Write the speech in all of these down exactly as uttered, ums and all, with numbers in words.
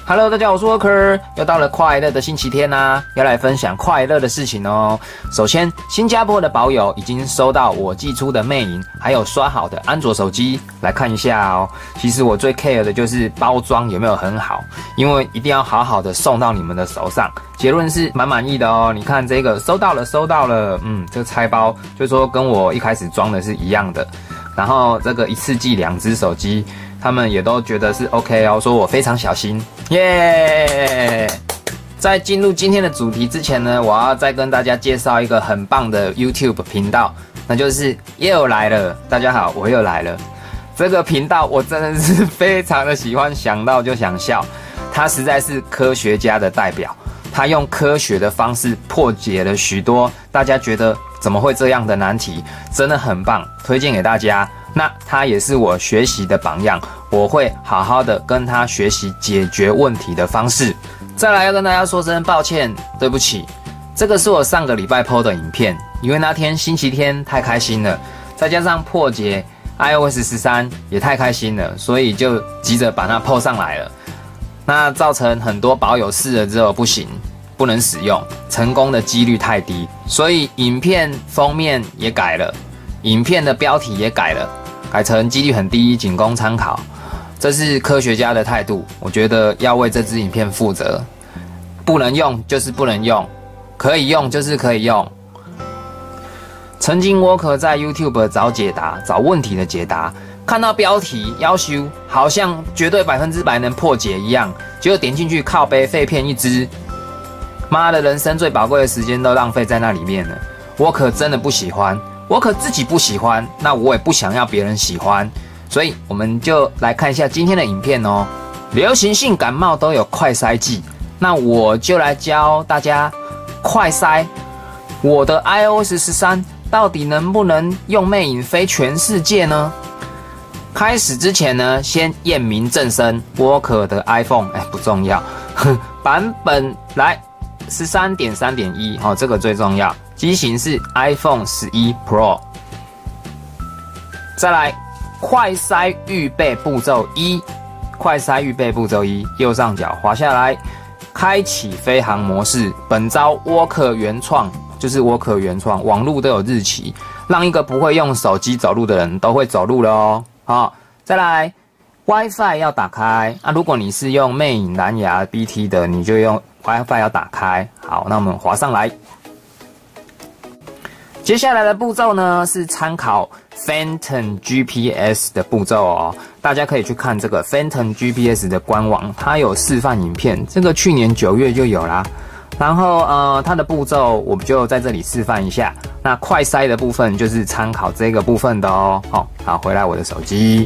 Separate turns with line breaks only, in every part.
Hello， 大家好，我是 Worker， 又到了快乐的星期天啦、啊，要来分享快乐的事情哦。首先，新加坡的宝友已经收到我寄出的魅影，还有刷好的安卓手机，来看一下哦。其实我最 care 的就是包装有没有很好，因为一定要好好的送到你们的手上。结论是蛮满意的哦。你看这个收到了，收到了，嗯，这个拆包就说跟我一开始装的是一样的。然后这个一次寄两只手机。他们也都觉得是 OK 哦，说我非常小心，耶、yeah! 在进入今天的主题之前呢，我要再跟大家介绍一个很棒的 YouTube 频道，那就是又来了。大家好，我又来了。这个频道我真的是非常的喜欢，想到就想笑。他实在是科学家的代表，他用科学的方式破解了许多大家觉得怎么会这样的难题，真的很棒，推荐给大家。那他也是我学习的榜样，我会好好的跟他学习解决问题的方式。再来要跟大家说声抱歉，对不起，这个是我上个礼拜 po 的影片，因为那天星期天太开心了，再加上破解 i O S 十三 也太开心了，所以就急着把它 po 上来了。那造成很多宝友试了之后不行，不能使用，成功的几率太低，所以影片封面也改了，影片的标题也改了。改成几率很低，仅供参考。这是科学家的态度，我觉得要为这支影片负责。不能用就是不能用，可以用就是可以用。曾经 Worker 在 YouTube 找解答，找问题的解答，看到标题要求好像绝对百分之百能破解一样，结果点进去靠背废片一支，妈的，人生最宝贵的时间都浪费在那里面了。Worker 真的不喜欢。我可自己不喜欢，那我也不想要别人喜欢，所以我们就来看一下今天的影片哦。流行性感冒都有快筛剂，那我就来教大家快筛我的 i O S 十三到底能不能用魅影飞全世界呢？开始之前呢，先验明正身 ，Worker 的 iPhone 哎不重要，版本来 十三点三点一 哦，这个最重要。机型是 iPhone 十一 Pro。 再来快筛预备步骤一，快筛预备步骤一，右上角滑下来，开启飞行模式。本招 Worker 原创，就是 Worker 原创，网路都有日期，让一个不会用手机走路的人都会走路了哦。好，再来 WiFi 要打开啊，如果你是用魅影蓝牙 B T 的，你就用 WiFi 要打开。好，那我们滑上来。接下来的步骤呢，是参考 Phantom G P S 的步骤哦。大家可以去看这个 Phantom G P S 的官网，它有示范影片，这个去年九月就有啦。然后呃，它的步骤我们就在这里示范一下。那快筛的部分就是参考这个部分的哦。好，好，回来我的手机，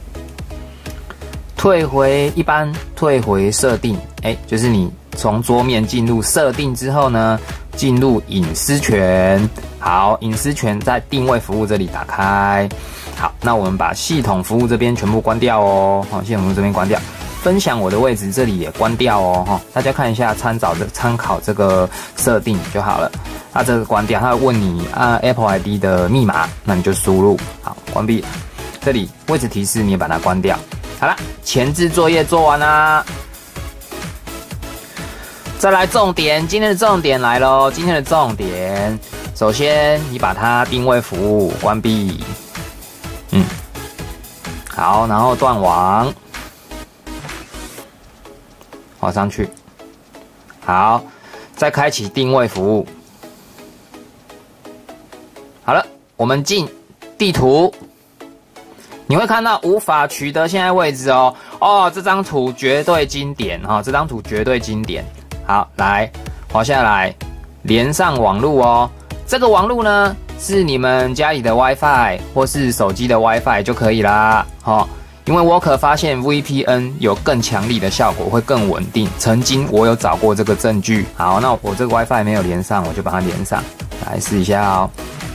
退回一般，退回设定，哎，就是你从桌面进入设定之后呢，进入隐私权。好，隐私权在定位服务这里打开。好，那我们把系统服务这边全部关掉哦。好，系统服务这边关掉，分享我的位置这里也关掉哦。哈，大家看一下，参照的参考这个设定就好了。那这个关掉，它会问你啊 Apple I D 的密码，那你就输入。好，关闭。这里位置提示你也把它关掉。好了，前置作业做完啦。再来重点，今天的重点来咯，今天的重点，首先你把它定位服务关闭，嗯，好，然后断网，滑上去，好，再开启定位服务，好了，我们进地图，你会看到无法取得现在位置哦，哦，这张图绝对经典哈、哦，这张图绝对经典。好，来滑下来，连上网路哦。这个网路呢，是你们家里的 WiFi 或是手机的 WiFi 就可以啦。哦，因为 Worker 发现 V P N 有更强力的效果，会更稳定。曾经我有找过这个证据。好，那我这个 WiFi 没有连上，我就把它连上，来试一下哦。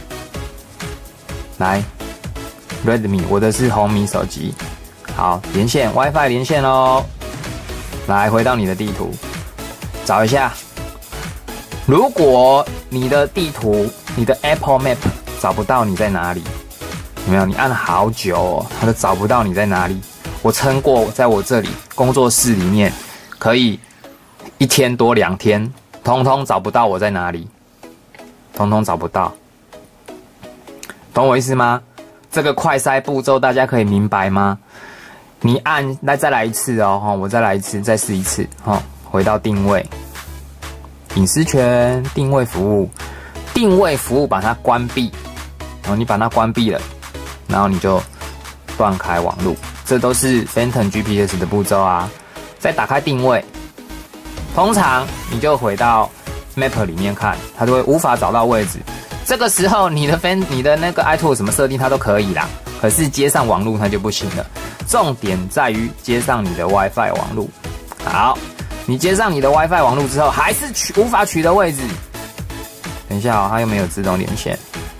来 ，Redmi， 我的是红米手机。好，连线 WiFi 连线喽。来，回到你的地图。找一下，如果你的地图、你的 Apple Map 找不到你在哪里，有没有？你按了好久哦，它都找不到你在哪里。我撑过，在我这里工作室里面可以一天多两天，通通找不到我在哪里，通通找不到，懂我意思吗？这个快筛步骤大家可以明白吗？你按，来再来一次哦，我再来一次，再试一次，哦，回到定位，隐私权，定位服务，定位服务把它关闭，哦，你把它关闭了，然后你就断开网路，这都是 Phantom G P S 的步骤啊。再打开定位，通常你就回到 Map 里面看，它就会无法找到位置。这个时候你的 Fan 你的那个 iTool 什么设定它都可以啦，可是接上网路它就不行了。重点在于接上你的 WiFi 网路。好，你接上你的 WiFi 网路之后，还是取无法取得位置。等一下哦，它又没有自动连线。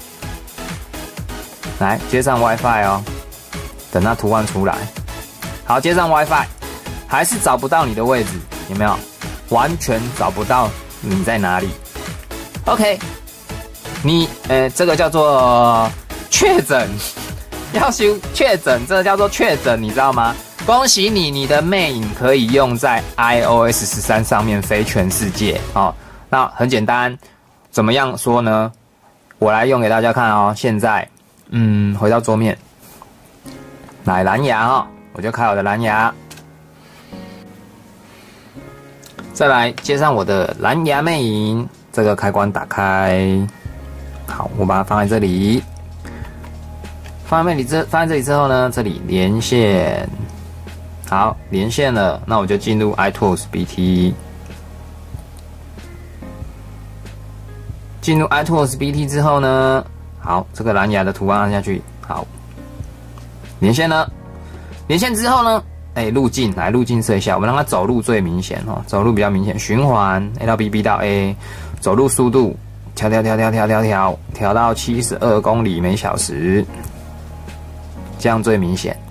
来，接上 WiFi 哦，等它图案出来。好，接上 WiFi， 还是找不到你的位置，有没有？完全找不到你在哪里。OK。你呃，这个叫做确诊，要修确诊，这个叫做确诊，你知道吗？恭喜你，你的魅影可以用在 i O S 十三上面飞全世界哦。那很简单，怎么样说呢？我来用给大家看哦。现在，嗯，回到桌面，来蓝牙哦，我就开我的蓝牙，再来接上我的蓝牙魅影，这个开关打开。好，我把它放在这里，放在这里之放在这里之后呢，这里连线，好，连线了，那我就进入 iTools B T， 进入 iTools B T 之后呢，好，这个蓝牙的图案按下去，好，连线了，连线之后呢，哎，路径来路径设一下，我们让它走路最明显哦，走路比较明显，循环 A 到 B，B 到 A， 走路速度。调调调调调调调调到七十二公里每小时，这样最明显。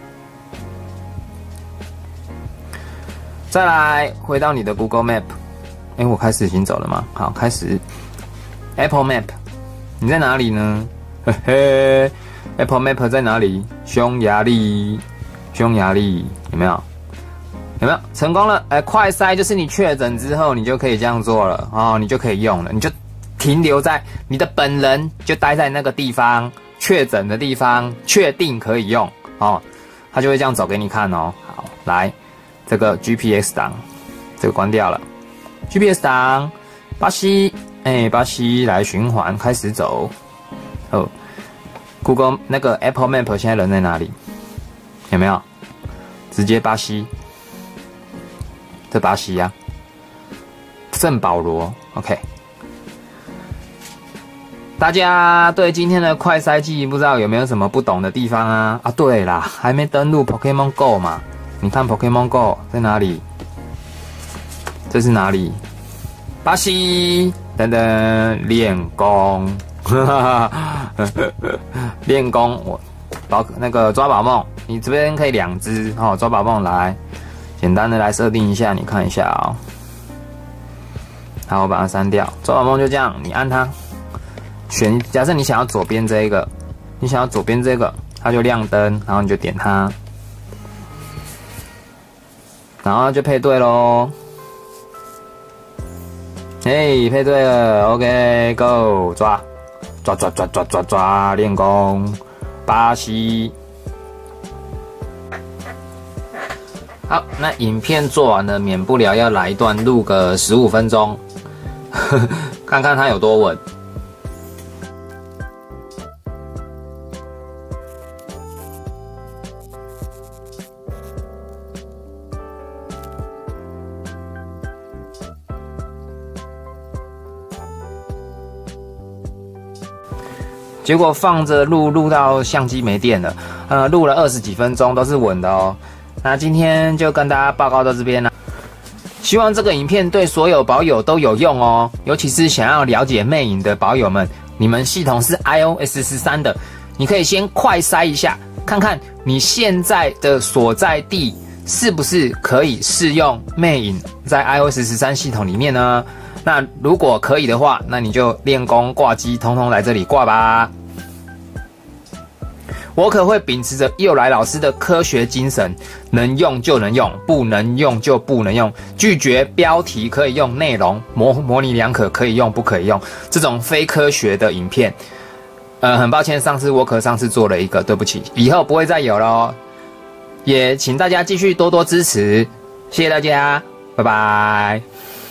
再来回到你的 Google Map， 哎、欸，我开始行走了吗？好，开始 Apple Map， 你在哪里呢？嘿嘿 ，Apple Map 在哪里？匈牙利，匈牙利有没有？有没有成功了？哎、欸，快筛就是你确诊之后，你就可以这样做了哦，你就可以用了，你就。停留在你的本人就待在那个地方，确诊的地方，确定可以用哦，它就会这样走给你看哦。好，来这个 G P S 档，这个关掉了 ，G P S 档，巴西，哎、欸，巴西来循环开始走。哦 ，Google 那个 Apple Map 现在人在哪里？有没有？直接巴西，这巴西呀、啊，圣保罗 ，OK。大家对今天的快筛剂不知道有没有什么不懂的地方啊？啊，对啦，还没登录 Pokemon Go 嘛？你看 Pokemon Go 在哪里？这是哪里？巴西，等等，练功，练功，我宝那个抓宝梦，你这边可以两只哦，抓宝梦来，简单的来设定一下，你看一下哦。好，我把它删掉，抓宝梦就这样，你按它。选，假设你想要左边这一个，你想要左边这个，它就亮灯，然后你就点它，然后就配对咯。嘿，配对了 ，OK， Go， 抓，抓抓抓抓抓抓，练功，巴西。好，那影片做完了，免不了要来一段录个十五分钟，看看它有多稳。结果放着录录到相机没电了，呃，录了二十几分钟都是稳的哦。那今天就跟大家报告到这边了，希望这个影片对所有保友都有用哦，尤其是想要了解魅影的保友们，你们系统是 i O S 十三的，你可以先快筛一下，看看你现在的所在地是不是可以适用魅影在 i O S 十三系统里面呢？那如果可以的话，那你就练功挂机，通通来这里挂吧。 我可会秉持着佑来老师的科学精神，能用就能用，不能用就不能用，拒绝标题可以用，内容模模棱两可可以用不可以用，这种非科学的影片。呃，很抱歉，上次我可上次做了一个，对不起，以后不会再有了哦。也请大家继续多多支持，谢谢大家，拜拜。